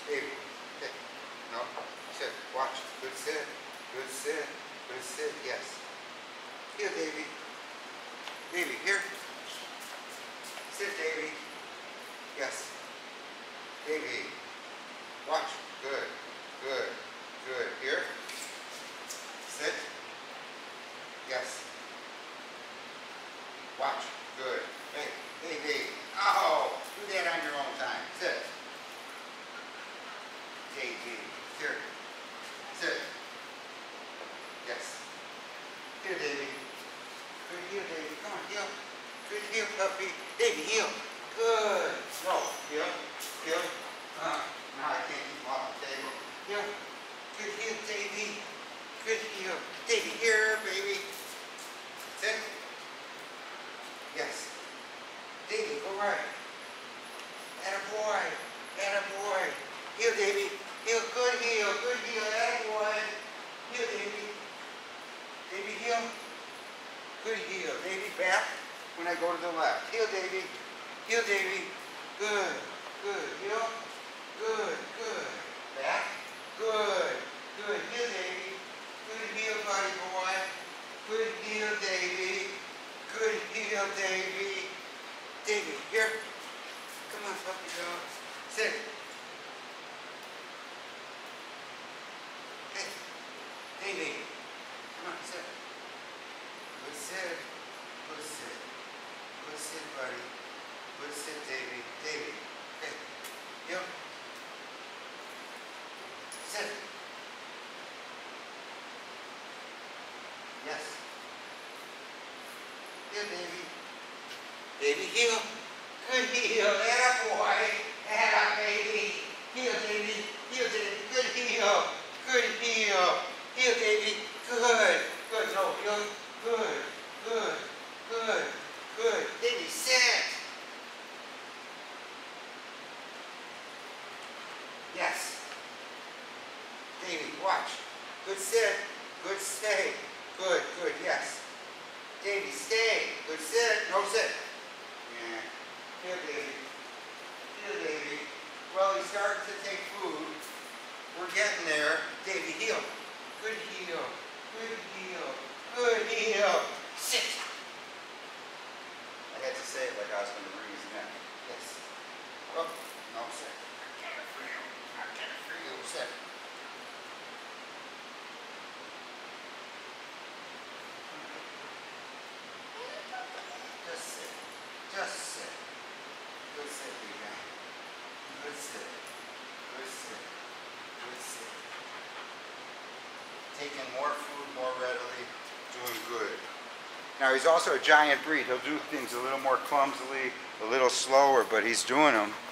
Davey. Okay. No. Sit. Watch. Good sit. Good sit. Good sit. Yes. Here, Davey. Davey, here. Sit, Davey. Yes. Davey. Watch. Good. Good. Good. Here. Sit. Yes. Watch. Good. Hey, Davey. Oh, do that on your own time. Sit. Davey. Here. Sit. Yes. Here, Davey. Good heel, Davey. Come on, heel. Good heel, puppy. Davey, heel. Good. No. Heel. Heel. Now I can't keep off the table. Heel. Good heel, Davey. Good heel. Davey, here, baby. Sit. Yes. Davey, go right. Attaboy. Attaboy. Heel, Davey. Heel. Good heel. Good heel. Attaboy. Heel, Davey. Davey, heel. Good heel. Davey, back when I go to the left. Heel, Davey. Heel, Davey. Good. Good. Heel. Good. Good. Back. Good. Good. Heel, Davey. Good heel, buddy boy. Good heel, Davey. Good heel, Davey. Davey, here. Come on, puppy dog. Sit. Hey. Davey. Come on, sit. Good sit. Good sit. Good sit, buddy. Good sit, Davey. Davey. Hey. Heel. Sit. Yes. Heel, Davey. Davey, heel. Good heel. Attaboy. Atta, baby. Heel, Davey. Heel, Davey. Good heel. Good heel. Heel, Davey. Good. Good. No, heel. Good. Good. Good. Good. Davey, sit. Yes. Davey, watch. Good sit. Good stay. Good, good, yes. Davey, stay. Good sit. No sit. Yeah. Here, Davey. Here, Davey. Well, he's starting to take food. We're getting there. Davey, heel. Good heel. Good heel. Good heel. Sit. I had to say it like I was going to wring his neck. Yes. Oh, no, sit. I get it for you. I get it for you. Sit. Just sit. Just sit. Good sit, big guy. Good sit. Good sit. Good sit. Taking more food more readily. Doing good. Now he's also a giant breed. He'll do things a little more clumsily, a little slower, but he's doing them.